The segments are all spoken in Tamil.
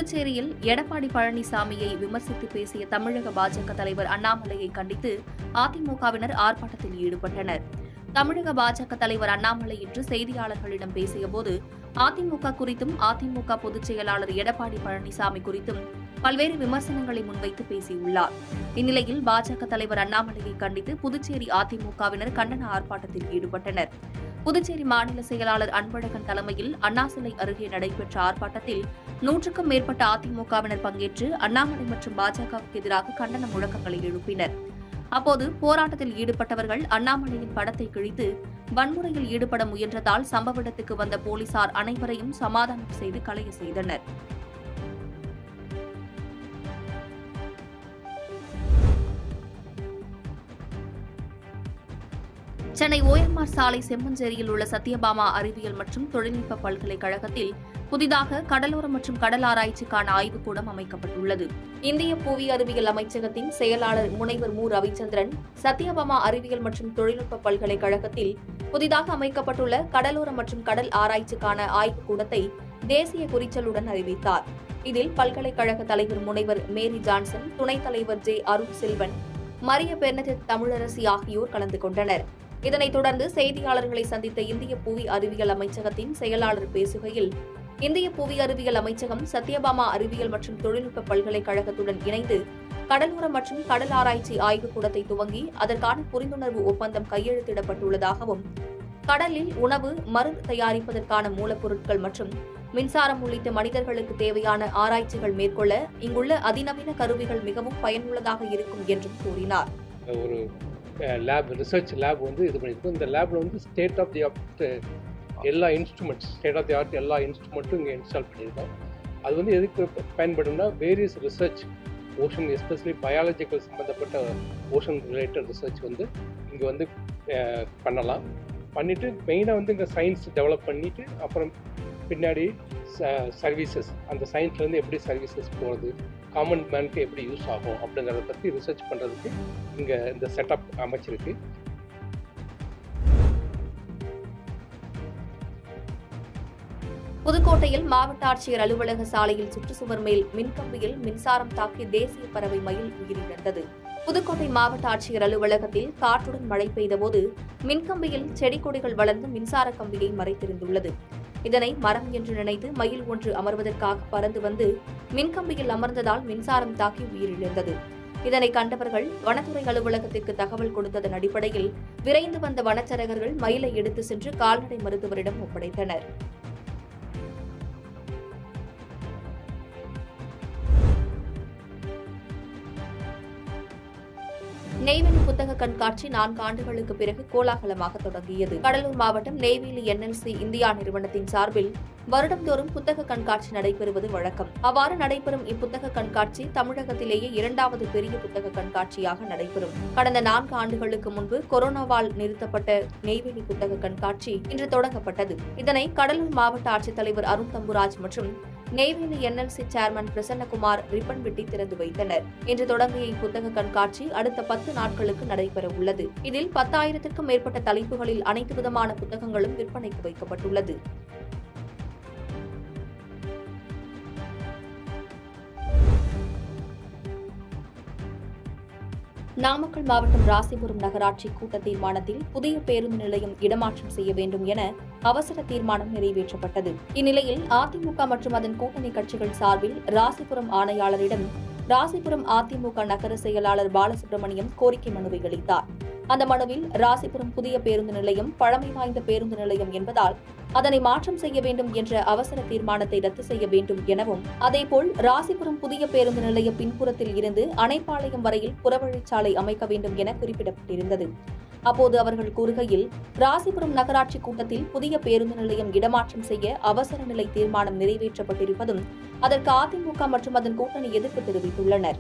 புதுச்சேரியில் எடப்பாடி பழனிசாமியை விமர்சித்து பேசிய தமிழக பாஜக தலைவர் அண்ணாமலையை கண்டித்து அதிமுகவினர் ஆர்ப்பாட்டத்தில் ஈடுபட்டனர். தமிழக பாஜக தலைவர் அண்ணாமலை இன்று செய்தியாளர்களிடம் பேசியபோது அதிமுக குறித்தும் அதிமுக பொதுச் செயலாளர் எடப்பாடி பழனிசாமி குறித்தும் பல்வேறு விமர்சனங்களை முன்வைத்து பேசியுள்ளார். இந்நிலையில் பாஜக தலைவர் அண்ணாமலையை கண்டித்து புதுச்சேரி அதிமுகவினர் கண்டன ஆர்ப்பாட்டத்தில் ஈடுபட்டனர். புதுச்சேரி மாநில செயலாளர் அன்பழகன் தலைமையில் அண்ணா சிலை அருகே நடைபெற்ற ஆர்ப்பாட்டத்தில் 100க்கும் மேற்பட்ட அதிமுகவினர் பங்கேற்று அண்ணாமலை மற்றும் பாஜகவுக்கு எதிராக கண்டன முழக்கங்களை எழுப்பினர். அப்போது போராட்டத்தில் ஈடுபட்டவர்கள் அண்ணாமலையின் படத்தை கிழித்து வன்முறையில் ஈடுபட முயன்றதால் சம்பவ இடத்துக்கு வந்த போலீசார் அனைவரையும் சமாதானம் செய்து கலைய செய்தனர். சென்னை OMR சாலை செம்மஞ்சேரியில் உள்ள சத்யபாமா அறிவியல் மற்றும் தொழில்நுட்ப பல்கலைக்கழகத்தில் புதிதாக கடலோர மற்றும் கடல் ஆராய்ச்சிக்கான ஆய்வுக்கூடம் அமைக்கப்பட்டுள்ளது. இந்திய புவி அறிவியல் அமைச்சகத்தின் செயலாளர் முனைவர் மு. ரவிச்சந்திரன் சத்யபாமா அறிவியல் மற்றும் தொழில்நுட்ப பல்கலைக்கழகத்தில் புதிதாக அமைக்கப்பட்டுள்ள கடலோர மற்றும் கடல் ஆராய்ச்சிக்கான ஆய்வுக்கூடத்தை தேசிய குறிச்சலுடன் அறிவித்தார். இதில் பல்கலைக்கழக தலைவர் முனைவர் மேரி ஜான்சன், துணைத் தலைவர் ஜே. அருண் செல்வன், மரிய பெர்னடெட் தமிழரசி ஆகியோர் கலந்து கொண்டனர். இதனைத் தொடர்ந்து செய்தியாளர்களை சந்தித்த இந்திய புவி அறிவியல் அமைச்சகத்தின் செயலாளர் பேசுகையில், இந்திய புவி அறிவியல் அமைச்சகம் சத்யபாமா அறிவியல் மற்றும் தொழில்நுட்ப பல்கலைக்கழகத்துடன் இணைந்து கடலோர மற்றும் கடல் ஆராய்ச்சி ஆய்வுக்கூடத்தை துவங்கி அதற்கான புரிந்துணர்வு ஒப்பந்தம் கையெழுத்திடப்பட்டுள்ளதாகவும், கடலில் உணவு, மருந்து தயாரிப்பதற்கான மூலப்பொருட்கள் மற்றும் மின்சாரம் உள்ளிட்ட மனிதர்களுக்கு தேவையான ஆராய்ச்சிகள் மேற்கொள்ள இங்குள்ள அதிநவீன கருவிகள் மிகவும் பயனுள்ளதாக இருக்கும் என்றும் கூறினார். ரிசர்ச் லேப் இது பண்ணியிருக்கோம். இந்த லேபில் ஸ்டேட் ஆஃப் தி ஆர்ட் எல்லா இன்ஸ்ட்ருமெண்ட்டும் இங்கே இன்ஸ்டால் பண்ணியிருக்கோம். அது எதுக்கு பயன்படும்னா various research ocean, especially biological சம்மந்தப்பட்ட ஓஷன் ரிலேட்டட் ரிசர்ச் இங்கே பண்ணலாம். பண்ணிவிட்டு மெயினாக இங்கே சயின்ஸ் டெவலப் பண்ணிவிட்டு அப்புறம் பின்னாடி சர்வீசஸ், அந்த சயின்ஸ்லேருந்து எப்படி சர்வீசஸ் போகிறது, காமன் மேனுக்கு எப்படி யூஸ் ஆகும் அப்படிங்கிறத பற்றி ரிசர்ச் பண்ணுறதுக்கு இங்கே இந்த செட்டப் அமைச்சிருக்கு. புதுக்கோட்டையில் மாவட்ட ஆட்சியர் அலுவலக சாலையில் சுற்றுச்சுவர் மேல் மின்கம்பியில் மின்சாரம் தாக்கி தேசிய பறவை மயில் உயிரிழந்தது. புதுக்கோட்டை மாவட்ட ஆட்சியர் அலுவலகத்தில் காற்றுடன் மழை பெய்தபோது மின்கம்பியில் செடி கொடிகள் வளர்ந்து மின்சார கம்பியை மறைத்திருந்துள்ளது. இதனை மரம் என்று நினைத்து மயில் ஒன்று அமர்வதற்காக பறந்து வந்து மின்கம்பியில் அமர்ந்ததால் மின்சாரம் தாக்கி உயிரிழந்தது. இதனை கண்டவர்கள் வனத்துறை அலுவலகத்திற்கு தகவல் கொடுத்ததன் அடிப்படையில் விரைந்து வந்த வனச்சரகர்கள் மயிலை எடுத்து சென்று கால்நடை மருத்துவரிடம் ஒப்படைத்தனர். நெய்வேலி புத்தக கண்காட்சி 4 ஆண்டுகளுக்கு பிறகு கோலாகலமாக தொடங்கியது. கடலூர் மாவட்டம் நெய்வேலி NLC இந்தியா நிறுவனத்தின் சார்பில் வருடந்தோறும் புத்தக கண்காட்சி நடைபெறுவது வழக்கம். அவ்வாறு நடைபெறும் இப்புத்தக கண்காட்சி தமிழகத்திலேயே 2வது பெரிய புத்தக கண்காட்சியாக நடைபெறும். கடந்த 4 ஆண்டுகளுக்கு முன்பு கொரோனாவால் நிறுத்தப்பட்ட நெய்வேலி புத்தக கண்காட்சி இன்று தொடங்கப்பட்டது. இதனை கடலூர் மாவட்ட ஆட்சித்தலைவர் அருண் தம்புராஜ் மற்றும் Neyveli NLC chairman Prasannakumar ribbon வெட்டி திறந்து வைத்தனர். இன்று தொடங்கிய இப்புத்தக கண்காட்சி அடுத்த 10 நாட்களுக்கு நடைபெற உள்ளது. இதில் 10,000க்கும் மேற்பட்ட தலைப்புகளில் அனைத்து விதமான புத்தகங்களும் விற்பனைக்கு வைக்கப்பட்டுள்ளது. நாமக்கல் மாவட்டம் ராசிபுரம் நகராட்சி கூட்ட தீர்மானத்தில் புதிய பேருந்து நிலையம் இடமாற்றம் செய்ய வேண்டும் என அவசர தீர்மானம் நிறைவேற்றப்பட்டது. இந்நிலையில் அதிமுக மற்றும் அதன் கூட்டணி கட்சிகள் சார்பில் ராசிபுரம் ஆணையாளரிடம் ராசிபுரம் அதிமுக நகர செயலாளர் பாலசுப்ரமணியம் கோரிக்கை மனுவை அளித்தார். அந்த மனுவில் ராசிபுரம் புதிய பேருந்து நிலையம் பழமை வாய்ந்த பேருந்து நிலையம் என்பதால் அதனை மாற்றம் செய்ய வேண்டும் என்ற அவசர தீர்மானத்தை ரத்து செய்ய வேண்டும் எனவும், அதேபோல் ராசிபுரம் புதிய பேருந்து நிலைய பின்புறத்தில் இருந்து அணைப்பாளையம் வரையில் புறவழிச்சாலை அமைக்க வேண்டும் என குறிப்பிடப்பட்டிருந்தது. அப்போது அவர்கள் கூறுகையில், ராசிபுரம் நகராட்சி கூட்டத்தில் புதிய பேருந்து நிலையம் இடமாற்றம் செய்ய அவசர நிலை தீர்மானம் நிறைவேற்றப்பட்டிருப்பதும் அதற்கு அதிமுக மற்றும் அதன் கூட்டணி எதிர்ப்பு தெரிவித்துள்ளனர்.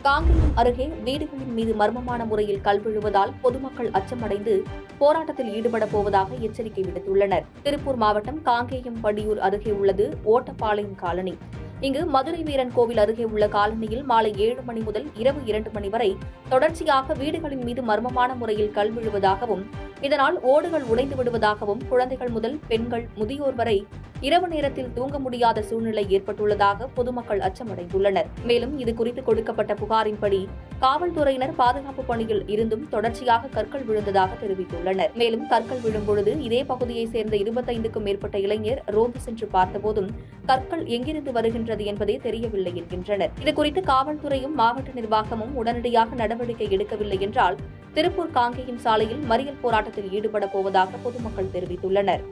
காங்கேயம் அருகே வீடுகளின் மீது மர்மமான முறையில் கல் விழுவதால் பொதுமக்கள் அச்சமடைந்து போராட்டத்தில் ஈடுபடப் போவதாக எச்சரிக்கை விடுத்துள்ளனர். திருப்பூர் மாவட்டம் காங்கேயம் படியூர் அருகே உள்ளது ஓட்டப்பாளையம் காலனி. இங்கு மதுரை வீரன் கோவில் அருகே உள்ள காலனியில் மாலை 7 மணி முதல் இரவு 2 மணி வரை தொடர்ச்சியாக வீடுகளின் மீது மர்மமான முறையில் கல் விழுவதாகவும், இதனால் ஓடுகள் உடைந்து விடுவதாகவும், குழந்தைகள் முதல் பெண்கள், முதியோர் வரை இரவு நேரத்தில் தூங்க முடியாத சூழ்நிலை ஏற்பட்டுள்ளதாக பொதுமக்கள் அச்சமடைந்துள்ளனர். மேலும் இதுகுறித்து கொடுக்கப்பட்ட புகாரின்படி காவல்துறையினர் பாதுகாப்பு பணியில் இருந்தும் தொடர்ச்சியாக கற்கள் விழுந்ததாக தெரிவித்துள்ளனர். மேலும் கற்கள் விழும்பொழுது இதே பகுதியைச் சேர்ந்த 25க்கும் மேற்பட்ட இளைஞர் ரோந்து சென்று பார்த்தபோதும் கற்கள் எங்கிருந்து வருகின்றது என்பதே தெரியவில்லை என்கின்றனர். இதுகுறித்து காவல்துறையும் மாவட்ட நிர்வாகமும் உடனடியாக நடவடிக்கை எடுக்கவில்லை என்றால் திருப்பூர் காங்கேயம் சாலையில் மறியல் போராட்டத்தில் ஈடுபடப் போவதாக பொதுமக்கள் தெரிவித்துள்ளனர்.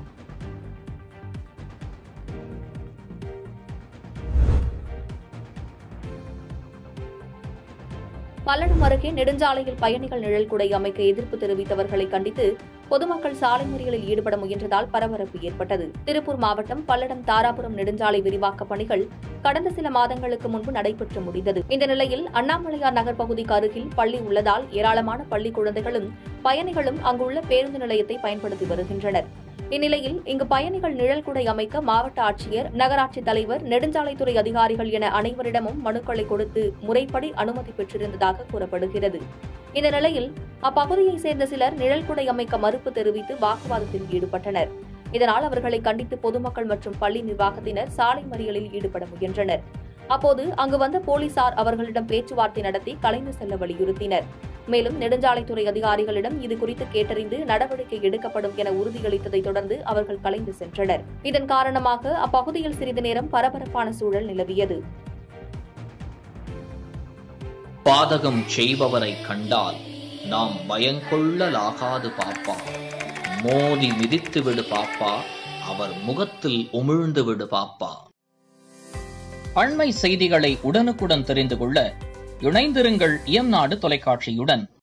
பல்லடம் அருகே நெடுஞ்சாலையில் பயணிகள் நிழல் குடை அமைக்க எதிர்ப்பு தெரிவித்தவர்களை கண்டித்து பொதுமக்கள் சாலை மறியலில் ஈடுபட முயன்றதால் பரபரப்பு ஏற்பட்டது. திருப்பூர் மாவட்டம் பல்லடம் தாராபுரம் நெடுஞ்சாலை விரிவாக்க பணிகள் கடந்த சில மாதங்களுக்கு முன்பு நடைபெற்று முடிந்தது. இந்த நிலையில் அண்ணாமலையார் நகர் பகுதிக்கு அருகில் பள்ளி உள்ளதால் ஏராளமான பள்ளி குழந்தைகளும் பயணிகளும் அங்குள்ள பேருந்து நிலையத்தை பயன்படுத்தி வருகின்றனர். இந்நிலையில் இங்கு பயணிகள் நிழல் குடை அமைக்க மாவட்ட ஆட்சியர், நகராட்சி தலைவர், நெடுஞ்சாலைத்துறை அதிகாரிகள் என அனைவரிடமும் மனுக்களை கொடுத்து முறைப்படி அனுமதி பெற்றிருந்ததாக கூறப்படுகிறது. இந்த நிலையில் அப்பகுதியைச் சேர்ந்த சிலர் நிழல் குடை அமைக்க மறுப்பு தெரிவித்து வாக்குவாதத்தில் ஈடுபட்டனர். இதனால் அவர்களை கண்டித்து பொதுமக்கள் மற்றும் பள்ளி நிர்வாகத்தினர் சாலை மறியலில் ஈடுபட முயன்றனர். அப்போது அங்கு வந்த போலீசார் அவர்களிடம் பேச்சுவார்த்தை நடத்தி கலைந்து செல்ல வலியுறுத்தினர். மேலும் நெடுஞ்சாலைத்துறை அதிகாரிகளிடம் இதுகுறித்து கேட்டறிந்து நடவடிக்கை எடுக்கப்படும் என உறுதியளித்ததைத் தொடர்ந்து அவர்கள் கலைந்து சென்றனர். இதன் காரணமாக அப்பகுதியில் சிறிது நேரம் பரபரப்பான சூழல் நிலவியது. பாதகம் செய்பவரை கண்டால் நாம் பயங்கொள்ளலாகாது பாப்பா, மோதி மிதித்து விடு பாப்பா, அவர் முகத்தில் உமிழ்ந்து விடு பாப்பா. அண்மை செய்திகளை உடனுக்குடன் தெரிந்து கொள்ள இணைந்திருங்கள் இயம்நாடு தொலைக்காட்சியுடன்.